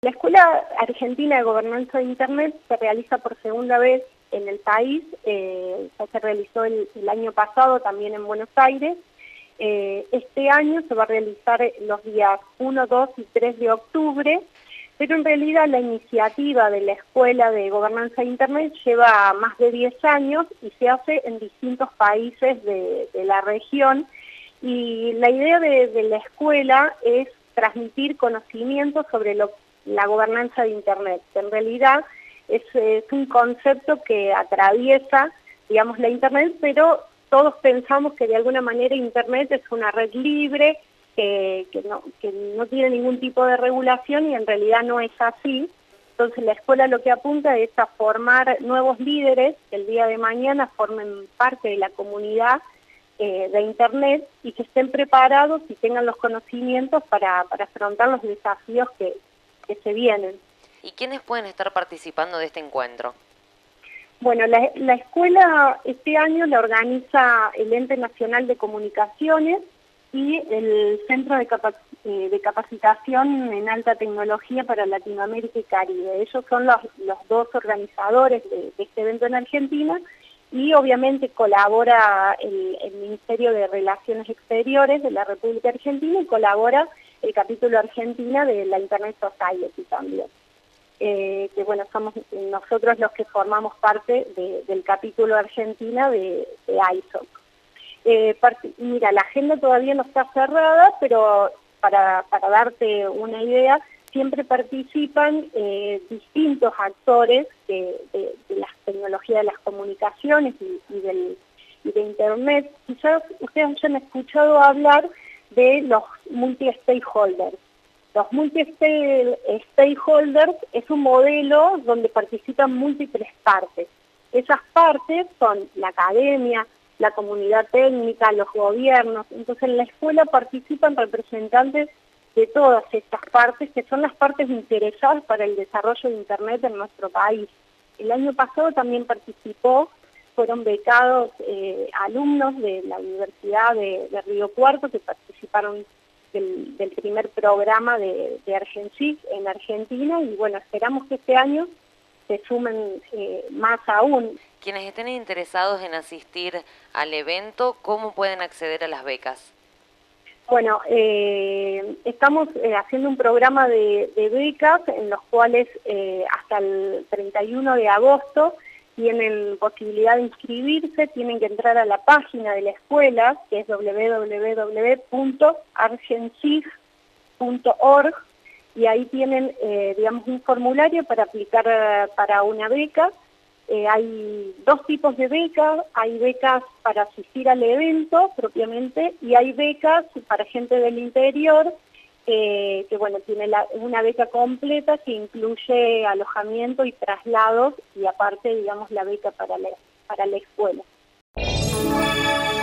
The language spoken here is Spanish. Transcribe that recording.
La Escuela Argentina de Gobernanza de Internet se realiza por segunda vez en el país, ya se realizó el año pasado también en Buenos Aires. Este año se va a realizar los días 1, 2 y 3 de octubre, pero en realidad la iniciativa de la Escuela de Gobernanza de Internet lleva más de 10 años y se hace en distintos países de la región, y la idea de la escuela es transmitir conocimientos sobre la gobernanza de Internet, que en realidad es un concepto que atraviesa, digamos, la Internet, pero todos pensamos que de alguna manera Internet es una red libre, que no tiene ningún tipo de regulación, y en realidad no es así. Entonces la escuela lo que apunta es a formar nuevos líderes que el día de mañana formen parte de la comunidad de Internet y que estén preparados y tengan los conocimientos para afrontar los desafíos que se vienen. ¿Y quiénes pueden estar participando de este encuentro? Bueno, la escuela este año la organiza el Ente Nacional de Comunicaciones y el Centro de Capacitación en Alta Tecnología para Latinoamérica y Caribe. Ellos son los dos organizadores de este evento en Argentina, y obviamente colabora el Ministerio de Relaciones Exteriores de la República Argentina, y colabora el capítulo Argentina de la Internet Society también. Que bueno, somos nosotros los que formamos parte del capítulo Argentina de ISOC. Mira, la agenda todavía no está cerrada, pero para darte una idea, siempre participan distintos actores de las tecnologías de las comunicaciones y de Internet. Quizás ustedes hayan escuchado hablar de los multi-stakeholders. Los multi-stakeholders es un modelo donde participan múltiples partes. Esas partes son la academia, la comunidad técnica, los gobiernos. Entonces en la escuela participan representantes de todas estas partes, que son las partes interesadas para el desarrollo de Internet en nuestro país. El año pasado también fueron becados alumnos de la Universidad de Río Cuarto, que participaron del primer programa de Argensic en Argentina, y bueno, esperamos que este año se sumen más aún. Quienes estén interesados en asistir al evento, ¿cómo pueden acceder a las becas? Bueno, estamos haciendo un programa de becas en los cuales hasta el 31 de agosto tienen posibilidad de inscribirse. Tienen que entrar a la página de la escuela, que es www.argensic.org, y ahí tienen, digamos, un formulario para aplicar para una beca. Hay dos tipos de becas: hay becas para asistir al evento propiamente, y hay becas para gente del interior, que bueno, tiene una beca completa que incluye alojamiento y traslados, y aparte, digamos, la beca para la escuela.